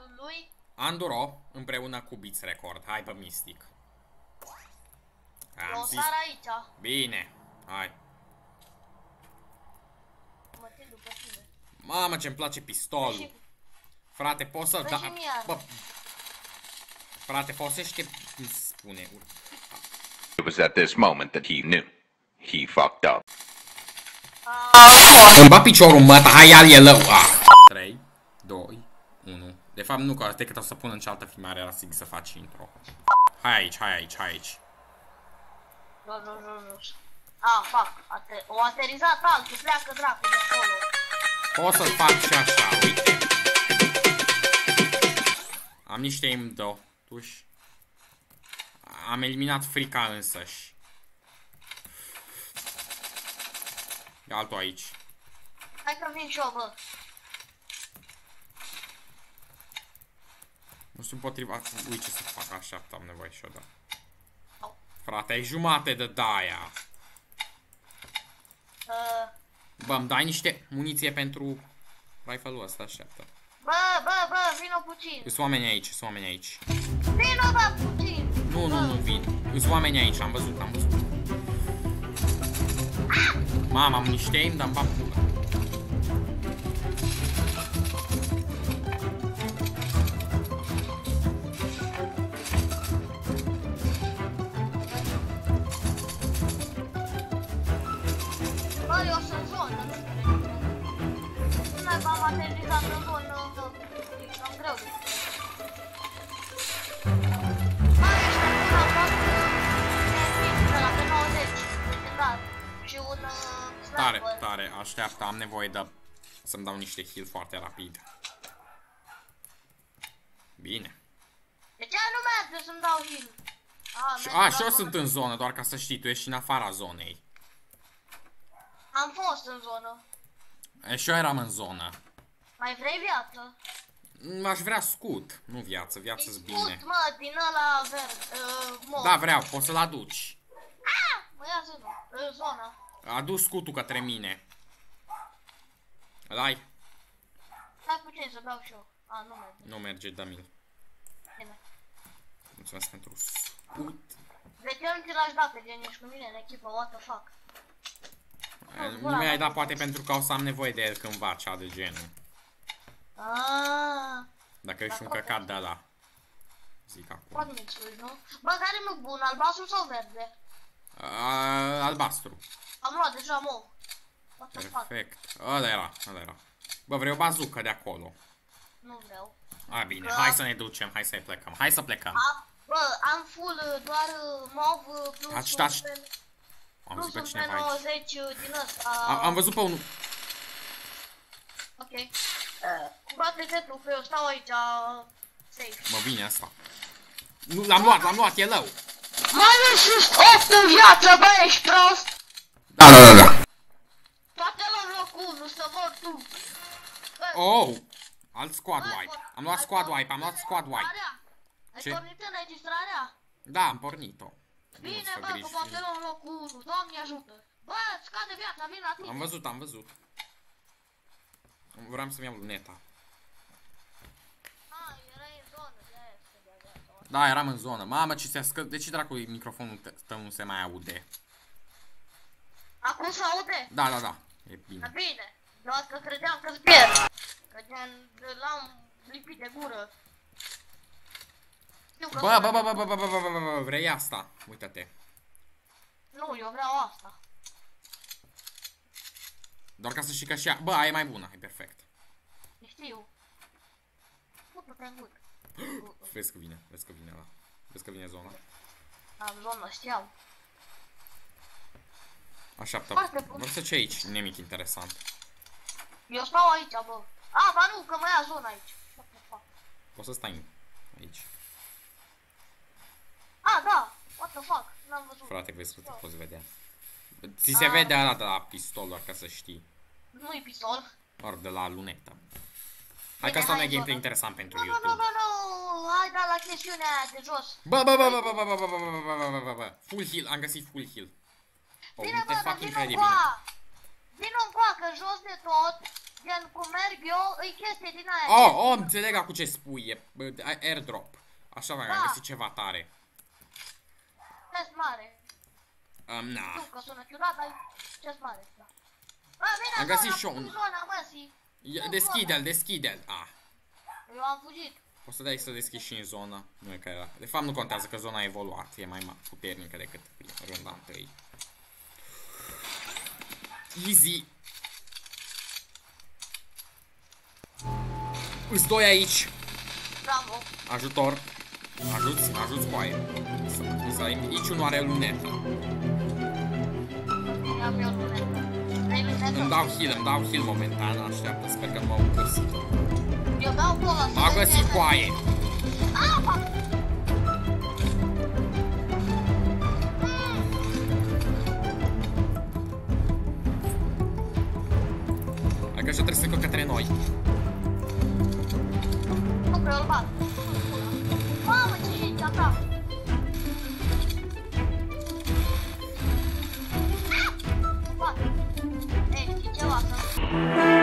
lui? Anduro împreună cu Beats Record. Hai pe Mystic. Eu Am zis. sar aici. Bine. Hai. Mă țin după tine. Mamă, ce-mi place pistolul. Frate, poți să-l da... Bă. Frate, folosește... Cum se spune? It was at this moment that he knew. He fucked up. Îmi bat piciorul, mă, hai al e lău. 3, 2, 1. De fapt nu, că decât o să pun în cealaltă filmare la sig să faci intro. Hai aici, hai aici, hai aici. Jos. Fac. O aterizat altul, pleacă dracu de acolo. Poți să-l fac și așa, uite. Am niște M2 tuși. Am eliminat frica însăși. E altul aici. Hai că vin și eu, bă. Nu știu împotriva... Ui, ce să fac, așteaptă, am nevoie și eu, da. Frate, ai jumate de daia. Bă, îmi dai niște muniție pentru rifle-ul ăsta, așteaptă. Bă, vino puțin. Sunt oameni aici, sunt oameni aici. Vino, bă, puțin. Nu vin. Sunt oameni aici, am văzut. Mamă, am niște aim, dar-mi bag pula. Bă, eu sunt în zonă. Nu mai v-am aterizat în zonă. E cam greu. Bă, ești nebun, am luat de la pe 90. Da. Și un sniper. Tare, așteaptă, am nevoie de să-mi dau niște heal foarte rapid. Bine. De ce nu merge să-mi dau heal? Și eu sunt în zonă, doar ca să știi, tu ești în afara zonei. Am fost în zonă. Și eu eram în zonă. Mai vrei viață? Aș vrea scut, nu viață, viață-ți bine. Scut, mă, din ăla verde, Da, vreau, poți să-l aduci. Mă ia zona. Adu scutul către mine. Îl ai? Stai puțin să beau și eu. Nu merge. Nu merge, dă-mi-l. Bine. Mulțumesc pentru scut. De ce nu ți l-aș da pe gen, ești cu mine în echipă, what the fuck? Nu mi-ai dat poate pentru că o să am nevoie de el cândva, cea de genul. Dacă ești un căcat de ăla. Zic acum. Poate mixul, nu? Bă, care nu bun, albastru sau verde? Albastru. Am luat deja mov. Perfect. Ăla era. Bă, vrei o bazucă de acolo. Nu vreau. Bine, hai să ne ducem, hai să plecăm. Hai să plecăm. Bă, am full doar mov plus Taci. Am văzut pe cineva aici. 90 din ăsta. Am văzut pe unul. Ok. Bate-te tu, că eu stau aici safe. Mă vine asta. Nu, l-am luat, e lău. Mai ales 8 în viață, bă, ești prost? Da. Toate la locul 1, să mor tu. Oh, alt squad wipe. Am luat squad wipe. Ai pornit înregistrarea? Da, am pornit-o. Bine, bă, că poate la locul 1, Doamne ajută. Bă, scade viața, vin la tine. Am văzut. Vreau să-mi iau luneta. Erai în zonă, de-aia scădea viața. Da, eram în zonă. Mamă, ce se scădea. De ce dracu microfonul tău nu se mai aude? Acum se aude? Da. E bine. Bine, doar că credeam că-ți pierd. Că l-am lipit de gură. Bă, vrei asta? Uită-te. Nu, eu vreau asta. Doar ca să știi că și ea... Bă, aia e mai bună, e perfect. Știu. Putu-te în gură. Vezi că vine ăla. Vezi că vine zona. Am zonă, știam. Așteaptă. Vreau să ce aici, nimic interesant. Eu stau aici, bă. Ba nu, că mă ia zona aici. Poți să stai aici. Da, what the fuck, n-am văzut. Frate, vezi că te poți vedea. Ți se vede ăla de la pistol, doar ca să știi. Nu-i pistol. Doar de la lunetă. Hai că asta nu e gameplay interesant pentru YouTube. Nu, hai da la chestiunea aia de jos. Bă. Full heal, am găsit full heal. Bine, bă, dar vino încoa, că jos de tot Gen, cum merg eu, îi chestie din aia. Oh, înțeleg acum ce spui, e airdrop. Așa mai am găsit ceva tare. Chest mare. Na. Nu că sună ciudat, dar chest mare. Da. Bă, vine Am găsit și zona, un... zona, măsii. Deschide-l, deschide-l. Eu am fugit. O să dai să deschizi și în zonă. Nu e că era. De fapt nu contează că zona a evoluat. E mai puternică decât runda întâi. Easy. Îți doi aici. Bravo. Ajutor. Ajuți cu aia. Niciunul are lunetă. Am eu lunetă. Vrei lunetă? Îmi dau heal momentan. Așteaptă, sper că nu m-au găsit. Eu dau cu ăla. M-a găsit cu aia. Hai că așa trebuie să treacă către noi. Nu prea îl bat. Mamă, ce e ta? Ei, știi ceva?